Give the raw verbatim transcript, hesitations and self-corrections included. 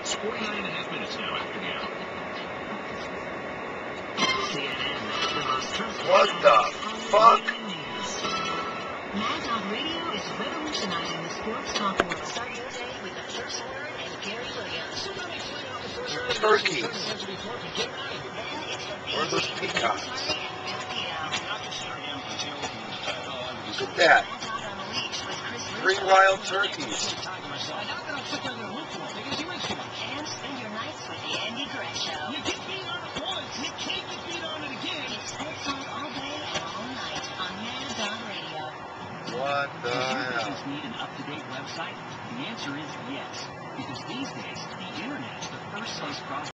It's forty-nine and a half minutes now after the hour. What the fuck? Mad Dog Radio is revolutionizing the sports talk world. Start your day with the first word and Gary Williams. Turkeys. Where are those peacocks? Look at that. Three wild turkeys. And spend your nights with the Andy Gregg Show. You get beat on it once, you can't get beat on it again. It's sports talk all day and all night on Mad Dog Radio. What the Does your hell? business need an up-to-date website? The answer is yes, because these days, the internet is the first place cross